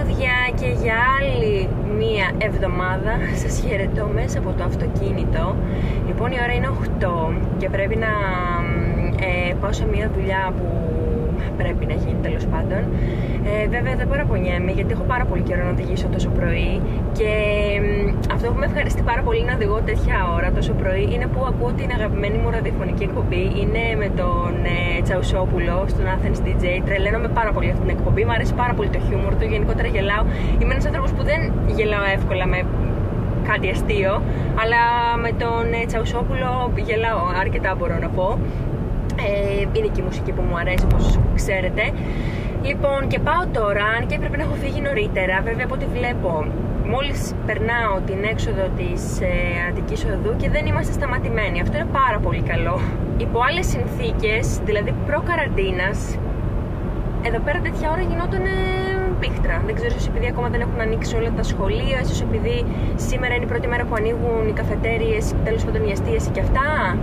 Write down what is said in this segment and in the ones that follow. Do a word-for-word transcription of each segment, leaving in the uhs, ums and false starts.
τραγούδια και για άλλη μία εβδομάδα σας χαιρετώ μέσα από το αυτοκίνητο. Λοιπόν, η ώρα είναι οκτώ και πρέπει να ε, πάω σε μία δουλειά που πρέπει να γίνει, τέλος πάντων. Ε, βέβαια δεν παραπονιέμαι γιατί έχω πάρα πολύ καιρό να οδηγήσω τόσο πρωί και ε, αυτό που με ευχαριστεί πάρα πολύ να οδηγώ τέτοια ώρα τόσο πρωί είναι που ακούω την αγαπημένη μου ραδιοφωνική εκπομπή. Είναι με τον ε, Τσαουσόπουλο στον Athens ντι τζέι. Τρελαίνομαι πάρα πολύ αυτή την εκπομπή, μου αρέσει πάρα πολύ το χιούμορ του, γενικότερα γελάω. Είμαι ένας άνθρωπος που δεν γελάω εύκολα με κάτι αστείο, αλλά με τον ε, Τσαουσόπουλο γελάω αρκετά, μπορώ να πω. Ε, είναι και η μουσική που μου αρέσει, όπως ξέρετε. Λοιπόν, και πάω τώρα, αν και έπρεπε να έχω φύγει νωρίτερα. Βέβαια, από ό,τι βλέπω, μόλις περνάω την έξοδο της ε, Αττικής Οδού και δεν είμαστε σταματημένοι. Αυτό είναι πάρα πολύ καλό. Υπό άλλες συνθήκες, δηλαδή προ-καραντίνας, εδώ πέρα τέτοια ώρα γινόταν ε, πίχτρα. Δεν ξέρω, ίσως επειδή ακόμα δεν έχουν ανοίξει όλα τα σχολεία, ίσως επειδή σήμερα είναι η πρώτη μέρα που ανοίγουν οι καφετέριες, τέλος πάντων η εστίαση και αυτά.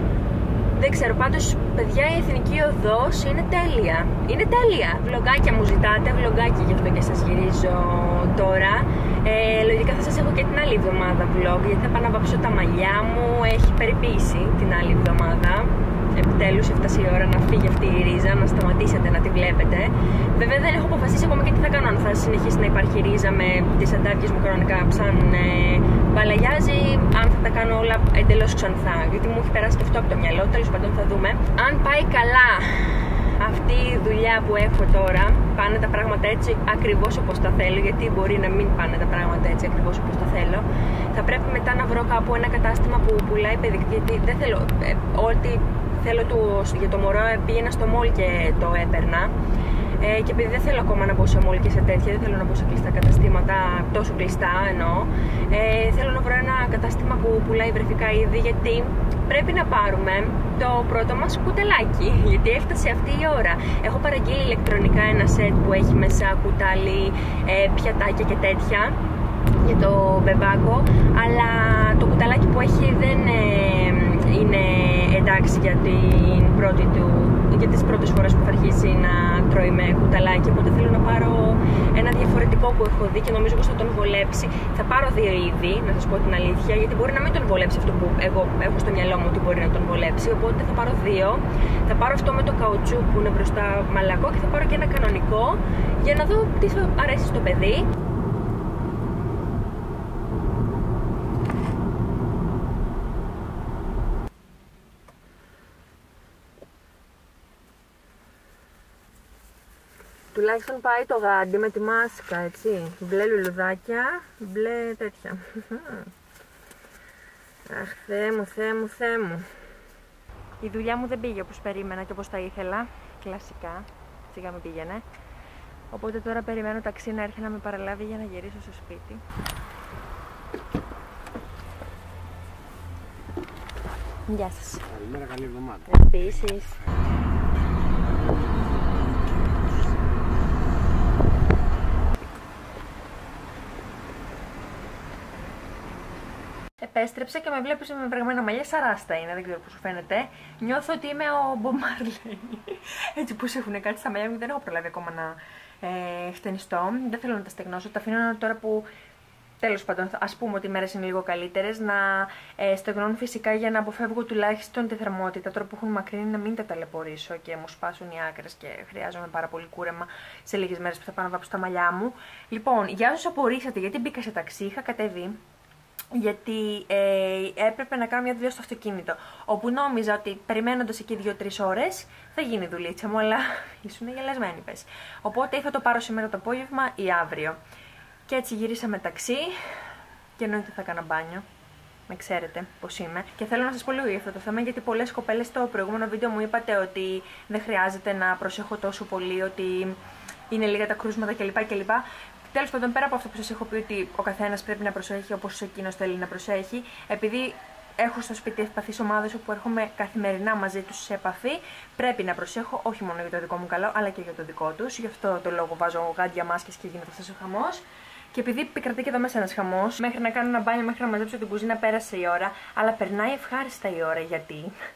Δεν ξέρω, πάντως, παιδιά, η Εθνική Οδός είναι τέλεια. Είναι τέλεια. Βλογκάκια μου ζητάτε, βλογκάκια, γι' αυτό και σας γυρίζω τώρα. Ε, λογικά θα σας έχω και την άλλη εβδομάδα vlog, γιατί θα πάω να βάψω τα μαλλιά μου. Έχει περιποίηση την άλλη εβδομάδα. Επιτέλους έφτασε η ώρα να φύγει αυτή η ρίζα, να σταματήσετε να τη βλέπετε. Βέβαια δεν έχω αποφασίσει ακόμα και τι θα κάνω, αν θα συνεχίσει να υπάρχει ρίζα με τις αντάρκειες μου κανονικά σαν ε, μπαλαγιάζει, αν θα τα κάνω όλα εντελώς ξανθά, γιατί μου έχει περάσει και αυτό από το μυαλό. Τέλος πάντων θα δούμε. Αν πάει καλά αυτή η δουλειά που έχω τώρα, πάνε τα πράγματα έτσι ακριβώς όπως τα θέλω, γιατί μπορεί να μην πάνε τα πράγματα έτσι ακριβώς όπως τα θέλω, θα πρέπει μετά να βρω κάπου ένα κατάστημα που πουλάει παιδική, γιατί δεν θέλω ε, ό,τι θέλω του, για το μωρό πήγαινα στο μόλ και το έπαιρνα. Ε, και επειδή δεν θέλω ακόμα να μπω σε μόλ και σε τέτοια, δεν θέλω να μπω σε κλειστά καταστήματα, τόσο κλειστά εννοώ, ε, θέλω να βρω ένα κατάστημα που πουλάει βρεφικά είδη, γιατί πρέπει να πάρουμε το πρώτο μας κουταλάκι, γιατί έφτασε αυτή η ώρα. Έχω παραγγείλει ηλεκτρονικά ένα σετ που έχει μέσα κουτάλι, ε, πιατάκια και τέτοια για το μπεμπάκο, αλλά το κουταλάκι που έχει δεν ε, είναι εντάξει για την πρώτη του, για τις πρώτες φορές που θα αρχίσει να τρώει με κουταλάκι, οπότε θέλω να πάρω ένα διαφορετικό που έχω δει και νομίζω πως θα τον βολέψει. Θα πάρω δύο είδη, να σας πω την αλήθεια, γιατί μπορεί να μην τον βολέψει αυτό που εγώ έχω στο μυαλό μου ότι μπορεί να τον βολέψει, οπότε θα πάρω δύο. Θα πάρω αυτό με το καουτσού που είναι μπροστά μαλακό και θα πάρω και ένα κανονικό για να δω τι θα αρέσει στο παιδί. Τουλάχιστον πάει το γάντι με τη μάσκα, έτσι. Μπλε λουλουδάκια, μπλε τέτοια. Αχ, Θεέ μου, Θεέ μου, Θεέ μου. Η δουλειά μου δεν πήγε όπως περίμενα και όπως τα ήθελα. Κλασικά, σιγά με πήγαινε. Οπότε τώρα περιμένω ταξί να έρθει να με παραλάβει για να γυρίσω στο σπίτι. Γεια σας. Καλημέρα, καλή εβδομάδα. Επίσης. Επέστρεψε και με βλέπεις με βρεγμένα μαλλιά, σαράστα είναι, δεν ξέρω πώς σου φαίνεται. Νιώθω ότι είμαι ο Bob Marley. Έτσι πως έχουν κάτι στα μαλλιά μου, δεν έχω προλάβει ακόμα να ε, χτενιστώ. Δεν θέλω να τα στεγνώσω, τα αφήνω τώρα που τέλος πάντων ας πούμε ότι οι μέρες είναι λίγο καλύτερες, να ε, στεγνώνουν φυσικά για να αποφεύγω τουλάχιστον τη θερμότητα. Τώρα που έχουν μακρύνει να μην τα ταλαιπωρήσω και μου σπάσουν οι άκρες και χρειάζομαι πάρα πολύ κούρεμα σε λίγες μέρες που θα πάω να βάψω τα μαλλιά μου. Λοιπόν, για όσους απορρίσατε γιατί μπήκα σε ταξί, είχα κατέβει γιατί ε, έπρεπε να κάνω μια δουλειά στο αυτοκίνητο, όπου νόμιζα ότι περιμένοντας εκεί δύο τρεις ώρες θα γίνει η δουλίτσα μου, αλλά ήσουν γελασμένοι πες. Οπότε ή θα το πάρω σήμερα το απόγευμα ή αύριο. Και έτσι γύρισα με ταξί και εννοείται θα έκανα μπάνιο. Με ξέρετε πως είμαι. Και θέλω να σας πω λίγο για αυτό το θέμα, γιατί πολλές κοπέλες στο προηγούμενο βίντεο μου είπατε ότι δεν χρειάζεται να προσέχω τόσο πολύ, ότι είναι λίγα τα κρούσματα κλπ. κλπ. Τέλος πάντων, πέρα από αυτό που σας έχω πει ότι ο καθένας πρέπει να προσέχει όπως εκείνος θέλει να προσέχει, επειδή έχω στο σπίτι ευπαθείς ομάδες όπου έρχομαι καθημερινά μαζί τους σε επαφή, πρέπει να προσέχω όχι μόνο για το δικό μου καλό, αλλά και για το δικό τους. Γι' αυτό το λόγο βάζω γάντια, μάσκες και γίνεται αυτός ο χαμός. Και επειδή επικρατεί και εδώ μέσα ένας χαμός, μέχρι να κάνω ένα μπάνιο, μέχρι να μαζέψω την κουζίνα, πέρασε η ώρα, αλλά περνάει ευχάριστα η ώρα γιατί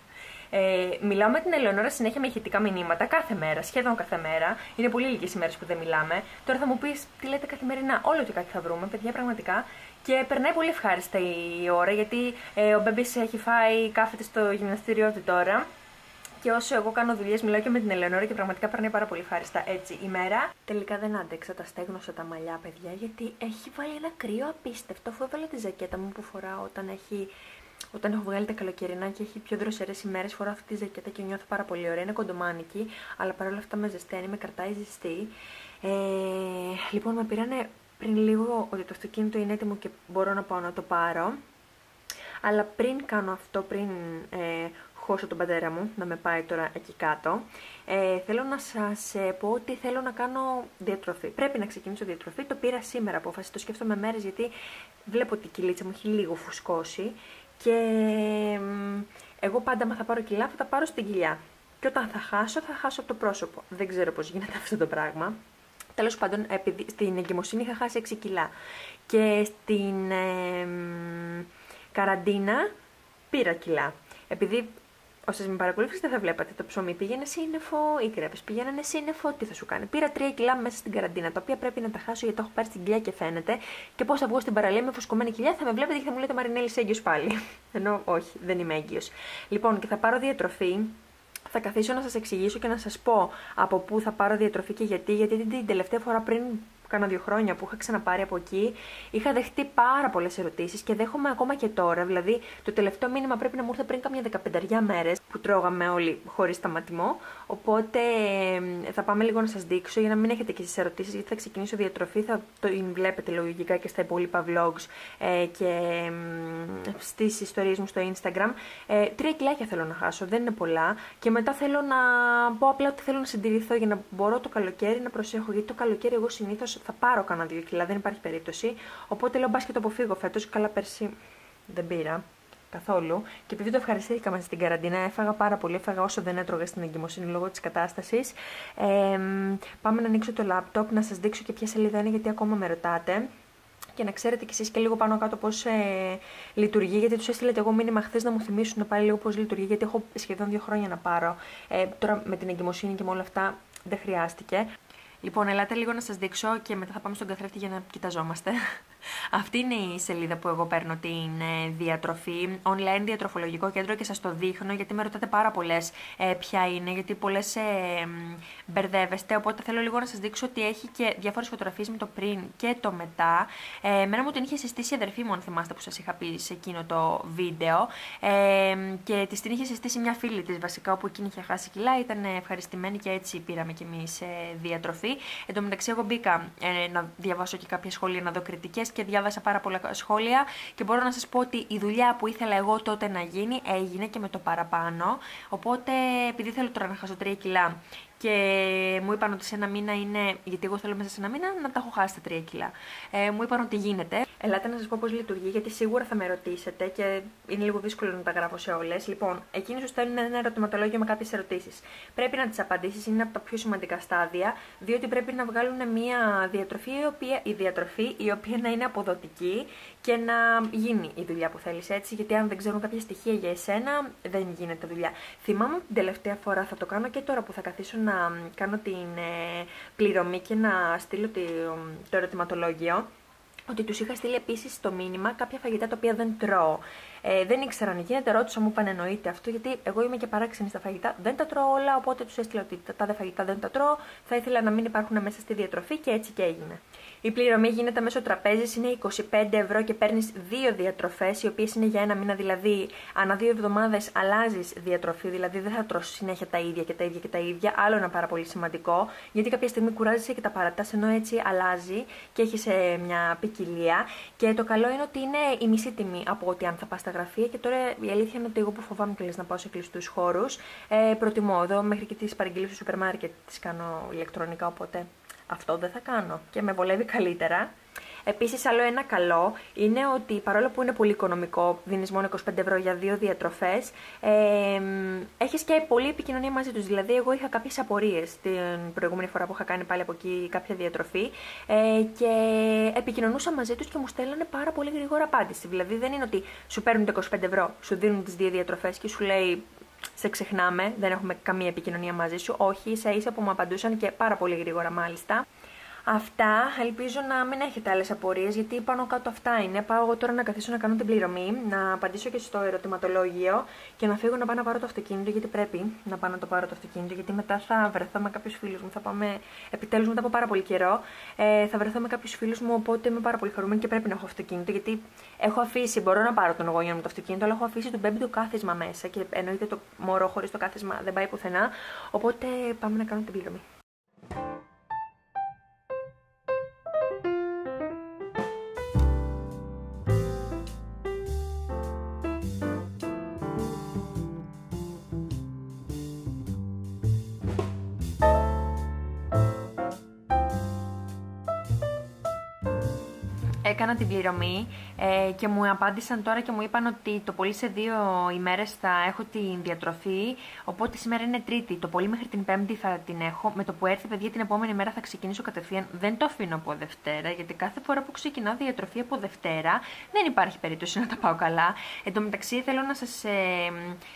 Ε, μιλάω με την Ελεονόρα συνέχεια με ηχητικά μηνύματα κάθε μέρα, σχεδόν κάθε μέρα. Είναι πολύ λίγες ημέρες που δεν μιλάμε. Τώρα θα μου πεις τι λέτε καθημερινά. Όλο και κάτι θα βρούμε, παιδιά, πραγματικά. Και περνάει πολύ ευχάριστα η ώρα, γιατί ε, ο Μπέμπης έχει φάει, κάθεται στο γυμναστήριό του τώρα. Και όσο εγώ κάνω δουλειές, μιλάω και με την Ελεονόρα και πραγματικά περνάει πάρα πολύ ευχάριστα έτσι η μέρα. Τελικά δεν άντεξα, τα στέγνωσα τα μαλλιά, παιδιά, γιατί έχει βάλει ένα κρύο απίστευτο. Αφού έβαλα τη ζακέτα μου που φοράω όταν, έχει, όταν έχω βγάλει τα καλοκαιρινά και έχει πιο δροσερές ημέρες, φοράω αυτή τη ζακέτα και νιώθω πάρα πολύ ωραία. Είναι κοντομάνικη, αλλά παρόλα αυτά με ζεσταίνει, με κρατάει ζεστή. Ε, λοιπόν, με πήρανε πριν λίγο ότι το αυτοκίνητο είναι έτοιμο και μπορώ να πάω να το πάρω. Αλλά πριν κάνω αυτό, πριν ε, χώσω τον πατέρα μου να με πάει τώρα εκεί κάτω, ε, θέλω να σας ε, πω ότι θέλω να κάνω διατροφή. Πρέπει να ξεκινήσω διατροφή, το πήρα σήμερα απόφαση, το σκέφτομαι μέρες γιατί βλέπω ότι η κυλίτσα μου έχει λίγο φουσκώσει και ε, εγώ πάντα μα θα πάρω κιλά θα τα πάρω στην κοιλιά. Και όταν θα χάσω, θα χάσω από το πρόσωπο. Δεν ξέρω πώς γίνεται αυτό το πράγμα. Τέλος πάντων, επειδή στην εγκυμοσύνη είχα χάσει έξι κιλά και στην ε, καραντίνα πήρα κιλά. Επειδή όσες με παρακολουθήσετε θα βλέπατε το ψωμί πήγαινε σύννεφο, οι κρέπες πήγαιναν σύννεφο, τι θα σου κάνει. Πήρα τρία κιλά μέσα στην καραντίνα, τα οποία πρέπει να τα χάσω γιατί το έχω πάρει στην κοιλιά και φαίνεται. Και πώς θα βγω στην παραλία με φουσκωμένη κοιλιά, θα με βλέπετε και θα μου λέτε Μαρινέλη, είσαι έγκυος πάλι. Ενώ όχι, δεν είμαι έγκυος. Λοιπόν, και θα πάρω διατροφή. Θα καθίσω να σας εξηγήσω και να σας πω από πού θα πάρω διατροφή και γιατί. Γιατί την τελευταία φορά πριν κάνα δύο χρόνια που είχα ξαναπάρει από εκεί, είχα δεχτεί πάρα πολλές ερωτήσεις και δέχομαι ακόμα και τώρα. Δηλαδή, το τελευταίο μήνυμα πρέπει να μου ήρθε πριν κάμια δεκαπενταριά μέρες που τρώγαμε όλοι χωρίς σταματημό. Οπότε θα πάμε λίγο να σας δείξω για να μην έχετε και εσείς ερωτήσεις, γιατί θα ξεκινήσω διατροφή. Θα το βλέπετε λογικά και στα υπόλοιπα vlogs ε, και ε, στις ιστορίες μου στο Instagram. Ε, τρία κιλάκια θέλω να χάσω, δεν είναι πολλά. Και μετά θέλω να πω απλά ότι θέλω να συντηρηθώ για να μπορώ το καλοκαίρι να προσέχω. Γιατί το καλοκαίρι εγώ συνήθως θα πάρω κανένα δύο κιλά, δεν υπάρχει περίπτωση. Οπότε λέω μπας και το αποφύγω φέτος. Καλά, πέρσι δεν πήρα καθόλου. Και επειδή το ευχαριστήθηκα μέσα στην καραντίνα, έφαγα πάρα πολύ. Έφαγα όσο δεν έτρωγα στην εγκυμοσύνη λόγω της κατάστασης. Ε, πάμε να ανοίξω το λάπτοπ, να σας δείξω και ποια σελίδα είναι, γιατί ακόμα με ρωτάτε. Και να ξέρετε κι εσείς και λίγο πάνω κάτω πώς ε, λειτουργεί, γιατί τους έστειλετε εγώ μήνυμα χθες να μου θυμίσουν πάλι λίγο πώς λειτουργεί, γιατί έχω σχεδόν δύο χρόνια να πάρω. Ε, τώρα με την εγκυμοσύνη και με όλα αυτά δεν χρειάστηκε. Λοιπόν, ελάτε λίγο να σας δείξω και μετά θα πάμε στον καθρέφτη για να κοιταζόμαστε. Αυτή είναι η σελίδα που εγώ παίρνω την ε, διατροφή, online διατροφολογικό κέντρο, και σας το δείχνω γιατί με ρωτάτε πάρα πολλές ε, ποια είναι, γιατί πολλές ε, μπερδεύεστε, οπότε θέλω λίγο να σας δείξω ότι έχει και διάφορες φωτογραφίες με το πριν και το μετά. Ε, εμένα μου την είχε συστήσει η αδερφή μου, αν θυμάστε, που σας είχα πει σε εκείνο το βίντεο, ε, και της την είχε συστήσει μια φίλη της βασικά, όπου εκείνη είχε χάσει κιλά, ήταν ευχαριστημένη και έτσι πήραμε κι εμείς ε, διατροφή. Εν τω μεταξύ εγώ μπήκα ε, να διαβάσω και κάποια σχόλια, να δω κριτικές, και διάβασα πάρα πολλά σχόλια και μπορώ να σας πω ότι η δουλειά που ήθελα εγώ τότε να γίνει έγινε και με το παραπάνω. Οπότε επειδή θέλω τώρα να χάσω τρία κιλά και μου είπαν ότι σε ένα μήνα είναι, γιατί εγώ θέλω μέσα σε ένα μήνα να τα έχω χάσει τα τρία κιλά. Ε, μου είπαν ότι γίνεται. Ελάτε να σας πω πώς λειτουργεί, γιατί σίγουρα θα με ρωτήσετε και είναι λίγο δύσκολο να τα γράφω σε όλες. Λοιπόν, εκείνοι σου στέλνουν ένα ερωτηματολόγιο με κάποιες ερωτήσεις. Πρέπει να τις απαντήσεις, είναι από τα πιο σημαντικά στάδια, διότι πρέπει να βγάλουν μια διατροφή η οποία, η διατροφή, η οποία να είναι αποδοτική και να γίνει η δουλειά που θέλεις, έτσι. Γιατί αν δεν ξέρουν κάποια στοιχεία για εσένα, δεν γίνεται δουλειά. Θυμάμαι την τελευταία φορά, θα το κάνω και τώρα που θα καθίσω να κάνω την ε, πληρωμή και να στείλω το, το ερωτηματολόγιο, ότι τους είχα στείλει επίσης στο μήνυμα κάποια φαγητά τα οποία δεν τρώω. Ε, δεν ήξερα αν γίνεται, ρώτησα, μου είπαν εννοείται αυτό, γιατί εγώ είμαι και παράξενη στα φαγητά, δεν τα τρώω όλα, οπότε τους έστειλα ότι τα τάδε φαγητά δεν τα τρώω, θα ήθελα να μην υπάρχουν μέσα στη διατροφή και έτσι και έγινε. Η πληρωμή γίνεται μέσω τραπέζης, είναι είκοσι πέντε ευρώ και παίρνεις δύο διατροφές, οι οποίες είναι για ένα μήνα, δηλαδή ανά δύο εβδομάδες αλλάζεις διατροφή, δηλαδή δεν θα τρως συνέχεια τα ίδια και τα ίδια και τα ίδια. Άλλο ένα πάρα πολύ σημαντικό, γιατί κάποια στιγμή κουράζεσαι και τα παρατάς, ενώ έτσι αλλάζει και έχεις ε, μια ποικιλία. Και το καλό είναι ότι είναι η μισή τιμή από ότι αν θα πας στα γραφεία. Και τώρα η αλήθεια είναι ότι εγώ που φοβάμαι και να πάω σε κλειστούς χώρους, ε, προτιμώ εδώ μέχρι και τις παραγγελίες του σούπερ μάρκετ τις κάνω ηλεκτρονικά, οπότε αυτό δεν θα κάνω και με βολεύει καλύτερα. Επίσης, άλλο ένα καλό είναι ότι παρόλο που είναι πολύ οικονομικό, δίνεις μόνο είκοσι πέντε ευρώ για δύο διατροφές, ε, έχεις και πολλή επικοινωνία μαζί τους. Δηλαδή, εγώ είχα κάποιες απορίες την προηγούμενη φορά που είχα κάνει πάλι από εκεί κάποια διατροφή ε, και επικοινωνούσα μαζί τους και μου στέλνανε πάρα πολύ γρήγορα απάντηση. Δηλαδή, δεν είναι ότι σου παίρνουν τα είκοσι πέντε ευρώ, σου δίνουν τις δύο διατροφές και σου λέει σε ξεχνάμε, δεν έχουμε καμία επικοινωνία μαζί σου. Όχι, ίσα ίσα που μου απαντούσαν και πάρα πολύ γρήγορα μάλιστα. Αυτά, ελπίζω να μην έχετε άλλες απορίες, γιατί πάνω κάτω αυτά είναι. Πάω εγώ τώρα να καθίσω να κάνω την πληρωμή, να απαντήσω και στο ερωτηματολόγιο και να φύγω να πάω να πάρω το αυτοκίνητο, γιατί πρέπει να πάω να το πάρω το αυτοκίνητο, γιατί μετά θα βρεθώ με κάποιους φίλους μου. Θα πάμε επιτέλους μετά από πάρα πολύ καιρό. Ε, θα βρεθώ με κάποιους φίλους μου, οπότε είμαι πάρα πολύ χαρούμενη και πρέπει να έχω αυτοκίνητο, γιατί έχω αφήσει, μπορώ να πάρω τον γονιό μου το αυτοκίνητο, αλλά έχω αφήσει τον μπέμπι το κάθισμα μέσα και εννοείται το μωρό χωρίς το κάθισμα δεν πάει πουθενά. Οπότε πάμε να κάνω την πληρωμή. Έκανα την πληρωμή ε, και μου απάντησαν τώρα και μου είπαν ότι το πολύ σε δύο ημέρες θα έχω την διατροφή, οπότε σήμερα είναι Τρίτη, το πολύ μέχρι την Πέμπτη θα την έχω. Με το που έρθει παιδιά την επόμενη μέρα θα ξεκινήσω κατευθείαν, δεν το αφήνω από Δευτέρα, γιατί κάθε φορά που ξεκινάω διατροφή από Δευτέρα δεν υπάρχει περίπτωση να τα πάω καλά. Εν τω μεταξύ θέλω να σας... Ε,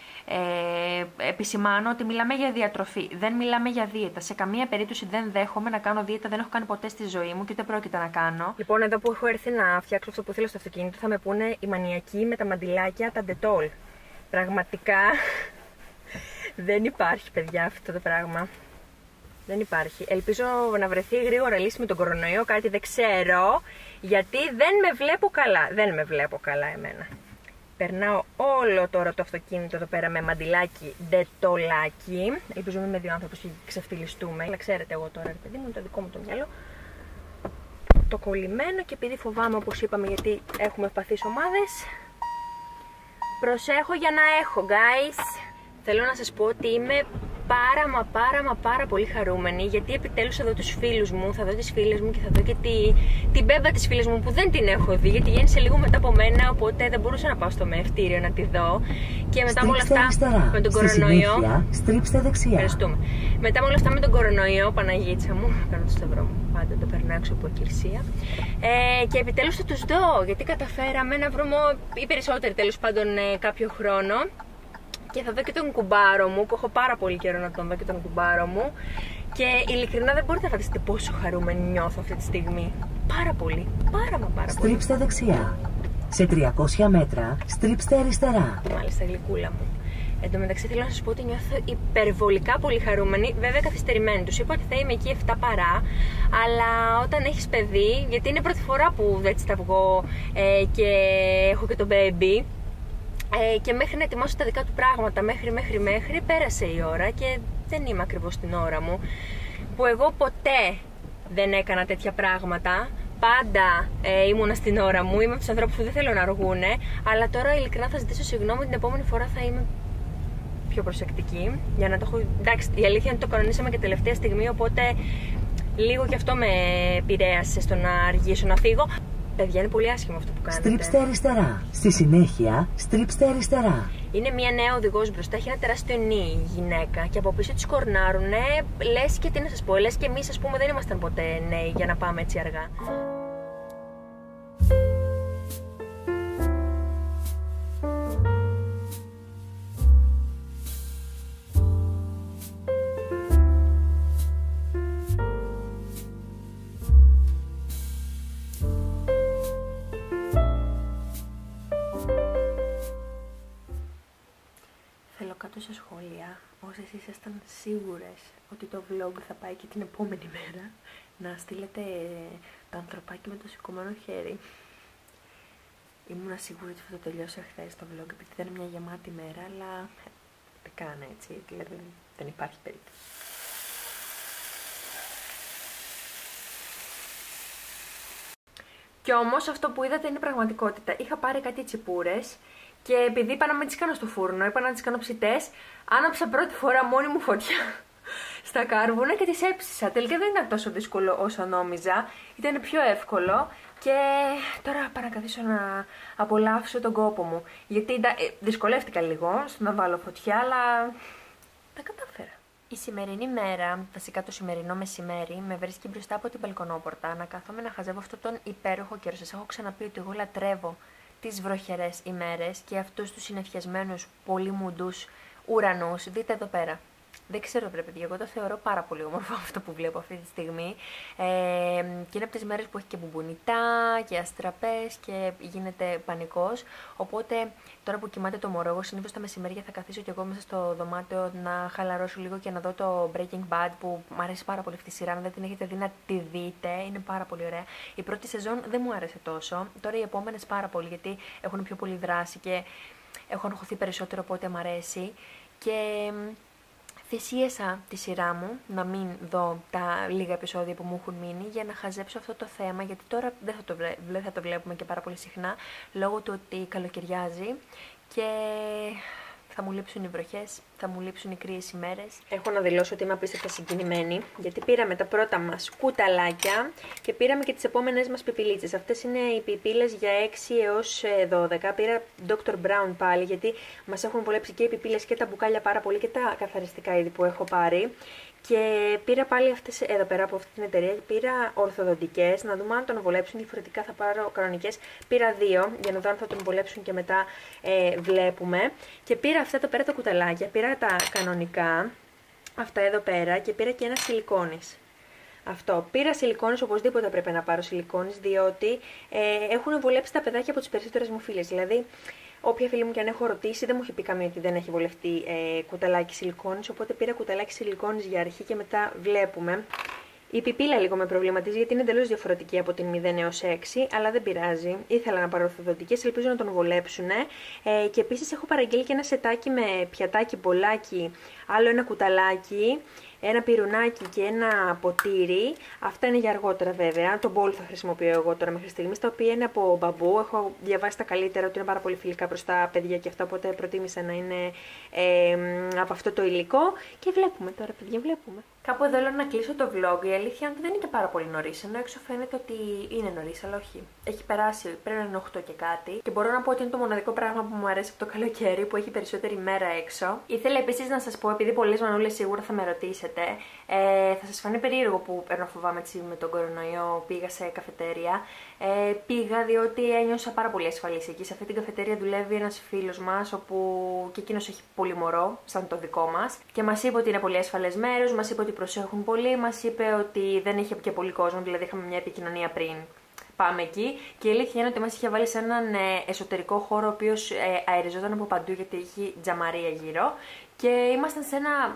Ε, επισημάνω ότι μιλάμε για διατροφή, δεν μιλάμε για δίαιτα. Σε καμία περίπτωση δεν δέχομαι να κάνω δίαιτα, δεν έχω κάνει ποτέ στη ζωή μου και ούτε πρόκειται να κάνω. Λοιπόν, εδώ που έχω έρθει να φτιάξω αυτό που θέλω στο αυτοκίνητο, θα με πούνε οι μανιακοί με τα μαντιλάκια, τα ντετόλ. Πραγματικά δεν υπάρχει, παιδιά, αυτό το πράγμα. Δεν υπάρχει. Ελπίζω να βρεθεί γρήγορα λύση με τον κορονοϊό, κάτι δεν ξέρω, γιατί δεν με βλέπω καλά. Δεν με βλέπω καλά εμένα. Περνάω όλο τώρα το αυτοκίνητο εδώ πέρα με μαντιλάκι, ντετολάκι. Ελπίζω να είμαι δύο άνθρωποι και ξεφτυλιστούμε. Αλλά ξέρετε, εγώ τώρα, παιδί μου, είναι το δικό μου το μυαλό. Το κολλημένο και επειδή φοβάμαι, όπως είπαμε, γιατί έχουμε ευπαθείς ομάδες. Προσέχω για να έχω, guys. Θέλω να σας πω ότι είμαι πάρα μα πάρα μα πάρα πολύ χαρούμενη, γιατί επιτέλους θα δω τους φίλους μου, θα δω τις φίλες μου και θα δω και τη, την μπέμπα της φίλης μου που δεν την έχω δει, γιατί γέννησε λίγο μετά από μένα, οπότε δεν μπορούσα να πάω στο μεευτήριο να τη δω. Και μετά με όλα αυτά αριστερά. Με τον κορονοϊό. Στρίψτε δεξιά. Ευχαριστούμε. Μετά με όλα αυτά με τον κορονοϊό, Παναγίτσα μου, κάνω το σταυρό μου. Πάντα το περνάω έξω από εκκλησία. Ε, και επιτέλους θα τους δω, γιατί καταφέραμε να βρούμε, οι περισσότεροι τέλος πάντων, ε, κάποιο χρόνο. Και θα δω και τον κουμπάρο μου, που έχω πάρα πολύ καιρό να τον δω και τον κουμπάρο μου. Και ειλικρινά δεν μπορείτε να φανταστείτε πόσο χαρούμενη νιώθω αυτή τη στιγμή. Πάρα πολύ, πάρα μα πάρα πολύ. Στρίψτε δεξιά. Σε τριακόσια μέτρα, στρίψτε αριστερά. Μάλιστα, γλυκούλα μου. Εν τω μεταξύ θέλω να σας πω ότι νιώθω υπερβολικά πολύ χαρούμενη. Βέβαια καθυστερημένη. Τους είπα ότι θα είμαι εκεί επτά παρά. Αλλά όταν έχεις παιδί, γιατί είναι πρώτη φορά που έτσι θα βγω ε, και έχω και το baby. Ε, και μέχρι να ετοιμάσω τα δικά του πράγματα, μέχρι μέχρι μέχρι, πέρασε η ώρα και δεν είμαι ακριβώς στην ώρα μου. Που εγώ ποτέ δεν έκανα τέτοια πράγματα. Πάντα ε, ήμουνα στην ώρα μου, είμαι από τους ανθρώπους που δεν θέλω να αργούνε. Αλλά τώρα ειλικρινά θα ζητήσω συγγνώμη, την επόμενη φορά θα είμαι πιο προσεκτική. Για να το έχω. Εντάξει, η αλήθεια είναι ότι το κανονίσαμε και τελευταία στιγμή, οπότε λίγο και αυτό με επηρέασε στο να αργήσω να φύγω. Παιδιά, είναι πολύ άσχημο αυτό που κάνετε. Στρίψτε αριστερά. Στη συνέχεια, στρίψτε αριστερά. Είναι μια νέα οδηγός μπροστά, έχει ένα τεράστιο νι η γυναίκα και από πίσω της κορνάρουνε. Λες και τι να σας πω, λες και εμείς, ας πούμε, δεν ήμασταν ποτέ νέοι για να πάμε έτσι αργά. Θέλω κάτω στα σχόλια, όσες ήσασταν σίγουρες ότι το vlog θα πάει και την επόμενη μέρα, να στείλετε το ανθρωπάκι με το σηκωμένο χέρι. Ήμουνα σίγουρη ότι θα το τελειώσω χθες το vlog, επειδή ήταν μια γεμάτη μέρα, αλλά δεν κάνα έτσι, δηλαδή δεν υπάρχει περίπτωση. Κι όμως αυτό που είδατε είναι πραγματικότητα. Είχα πάρει κάτι τσιπούρες. Και επειδή είπα να μην τις κάνω στο φούρνο, είπα να τις κάνω ψητές, άναψα πρώτη φορά μόνη μου φωτιά στα κάρβουνα και τις έψησα. Τελικά δεν ήταν τόσο δύσκολο όσο νόμιζα, ήταν πιο εύκολο και τώρα πάω να καθίσω να απολαύσω τον κόπο μου. Γιατί δυσκολεύτηκα λίγο στο να βάλω φωτιά, αλλά τα κατάφερα. Η σημερινή μέρα, βασικά το σημερινό μεσημέρι, με βρίσκει μπροστά από την μπαλκονόπορτα να κάθομαι να χαζεύω αυτόν τον υπέροχο καιρό. Σας έχω ξαναπεί ότι εγώ λατρεύω τις βροχερές ημέρες και αυτούς τους συννεφιασμένους πολύ μουντούς ουρανούς. Δείτε εδώ πέρα. Δεν ξέρω, βρε παιδιά, εγώ το θεωρώ πάρα πολύ όμορφο αυτό που βλέπω αυτή τη στιγμή. Ε, και είναι από τις μέρες που έχει και μπουμπουνιτά και αστραπές και γίνεται πανικός. Οπότε τώρα που κοιμάται το μωρό, εγώ συνήθως τα μεσημέρια θα καθίσω κι εγώ μέσα στο δωμάτιο να χαλαρώσω λίγο και να δω το Breaking Bad που μου αρέσει πάρα πολύ αυτή τη σειρά. Αν δεν την έχετε δει, να τη δείτε, είναι πάρα πολύ ωραία. Η πρώτη σεζόν δεν μου άρεσε τόσο. Τώρα οι επόμενες πάρα πολύ, γιατί έχουν πιο πολύ δράση και έχω αγχωθεί περισσότερο από ό,τι μου αρέσει. Και θυσίασα τη σειρά μου να μην δω τα λίγα επεισόδια που μου έχουν μείνει για να χαζέψω αυτό το θέμα, γιατί τώρα δεν θα το, βλέ... δεν θα το βλέπουμε και πάρα πολύ συχνά λόγω του ότι καλοκαιριάζει και θα μου λείψουν οι βροχές, θα μου λείψουν οι κρύες ημέρες. Έχω να δηλώσω ότι είμαι απίστευτα συγκινημένη, γιατί πήραμε τα πρώτα μας κουταλάκια και πήραμε και τις επόμενες μας πιπιλίτσες. Αυτές είναι οι πιπίλες για έξι έως δώδεκα. Πήρα ντόκτορ Brown πάλι, γιατί μας έχουν βολέψει και οι πιπίλες και τα μπουκάλια πάρα πολύ και τα καθαριστικά είδη που έχω πάρει. Και πήρα πάλι αυτές εδώ πέρα από αυτή την εταιρεία, πήρα ορθοδοντικές, να δούμε αν τον βολέψουν, διαφορετικά θα πάρω κανονικές. Πήρα δύο για να δω αν θα τον βολέψουν και μετά ε, βλέπουμε. Και πήρα αυτά εδώ πέρα τα κουταλάκια, πήρα τα κανονικά, αυτά εδώ πέρα και πήρα και ένα σιλικόνης. Αυτό. Πήρα σιλικόνης, οπωσδήποτε πρέπει να πάρω σιλικόνης, διότι ε, έχουν βολέψει τα παιδάκια από τις περισσότερες μου φίλες. Δηλαδή, όποια φίλη μου και αν έχω ρωτήσει, δεν μου έχει πει καμία ότι δεν έχει βολευτεί ε, κουταλάκι σιλικόνης, οπότε πήρα κουταλάκι σιλικόνης για αρχή και μετά βλέπουμε. Η πιπίλα λίγο με προβληματίζει, γιατί είναι εντελώς διαφορετική από την μηδέν έως έξι, αλλά δεν πειράζει. Ήθελα να πάρω ορθοδοντικές, ελπίζω να τον βολέψουν. Ε, και επίσης έχω παραγγείλει και ένα σετάκι με πιατάκι, μπολάκι, άλλο ένα κουταλάκι, ένα πυρουνάκι και ένα ποτήρι. Αυτά είναι για αργότερα βέβαια. Το μπολ θα χρησιμοποιώ εγώ τώρα μέχρι στιγμής, τα οποία είναι από μπαμπού. Έχω διαβάσει τα καλύτερα ότι είναι πάρα πολύ φιλικά προς τα παιδιά και αυτά, οπότε προτίμησα να είναι ε, από αυτό το υλικό. Και βλέπουμε τώρα, παιδιά, βλέπουμε. Κάπου εδώ λέω να κλείσω το vlog. Η αλήθεια είναι ότι δεν είναι και πάρα πολύ νωρίς. Ενώ έξω φαίνεται ότι είναι νωρίς, αλλά όχι. Έχει περάσει, πρέπει να είναι οκτώ και κάτι. Και μπορώ να πω ότι είναι το μοναδικό πράγμα που μου αρέσει από το καλοκαίρι, που έχει περισσότερη μέρα έξω. Ήθελα επίσης να σας πω, επειδή πολλές μανούλες σίγουρα θα με ρωτήσετε, ε, θα σας φανεί περίεργο που παίρνω φοβάμαι έτσι με τον κορονοϊό, πήγα σε καφετέρια. Ε, πήγα διότι ένιωσα πάρα πολύ ασφαλής εκεί. Σε αυτή την καφετέρια δουλεύει ένας φίλος μας, όπου και εκείνος έχει πολύ μωρό, σαν το δικό μας. Και μας είπε ότι είναι πολύ ασφαλές μέρος, μας είπε ότι προσέχουν πολύ, μας είπε ότι δεν είχε και πολύ κόσμο, δηλαδή είχαμε μια επικοινωνία πριν πάμε εκεί. Και η αλήθεια είναι ότι μας είχε βάλει σε έναν ε, εσωτερικό χώρο, ο οποίος ε, αεριζόταν από παντού, γιατί έχει τζαμαρία γύρω. Και ήμασταν σε ένα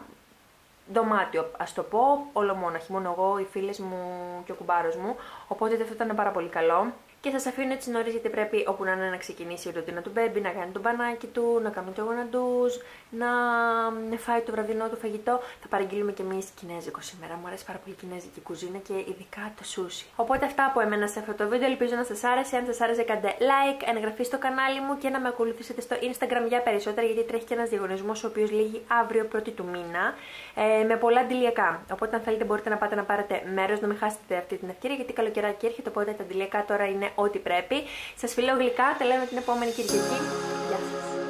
δωμάτιο, ας το πω, ολομόναχοι, μόνο εγώ, οι φίλες μου και ο κουμπάρος μου. Οπότε αυτό ήταν πάρα πολύ καλό. Και σας αφήνω έτσι νωρίς, γιατί πρέπει όπου να είναι να ξεκινήσει η ρουτίνα του μπέμπι, να κάνει το μπανάκι του, να κάνω κι εγώ ένα ντουζ, να φάει το βραδινό του φαγητό. Θα παραγγείλουμε κι εμείς κινέζικο σήμερα. Μου αρέσει πάρα πολύ η κινέζικη κουζίνα και ειδικά το σούσι. Οπότε αυτά από εμένα σε αυτό το βίντεο. Ελπίζω να σας άρεσε. Αν σας άρεσε, κάντε like, εγγραφή στο κανάλι μου και να με ακολουθήσετε στο Instagram για περισσότερα, γιατί τρέχει και ένας διαγωνισμός ο οποίος λήγει αύριο πρώτη του μήνα ε, με πολλά αντιλιακά. Οπότε αν θέλετε μπορείτε να πάτε να πάρετε μέρος, να μην χάσετε αυτή την ευκαιρία, γιατί καλοκαιράκι έρχεται. Οπότε τα αντιλιακά τώρα είναι ό,τι πρέπει. Σας φιλώ γλυκά, τα λέμε την επόμενη Κυριακή. Γεια σας.